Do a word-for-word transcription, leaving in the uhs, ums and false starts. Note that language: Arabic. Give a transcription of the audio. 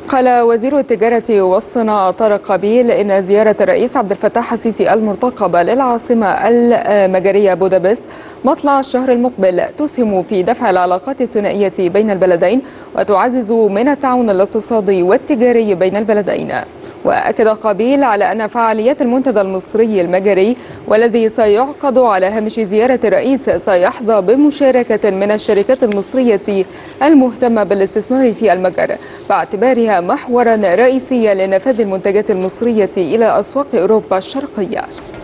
قال وزير التجارة والصناعة طارق قابيل إن زيارة الرئيس عبد الفتاح السيسي المرتقبة للعاصمة المجرية بودابست مطلع الشهر المقبل تسهم في دفع العلاقات الثنائية بين البلدين وتعزز من التعاون الاقتصادي والتجاري بين البلدين. وأكد قابيل على أن فعاليات المنتدى المصري المجري والذي سيعقد على هامش زيارة الرئيس سيحظى بمشاركة من الشركات المصرية المهتمة بالاستثمار في المجر باعتبارها محورا رئيسيا لنفاذ المنتجات المصرية إلى أسواق أوروبا الشرقية.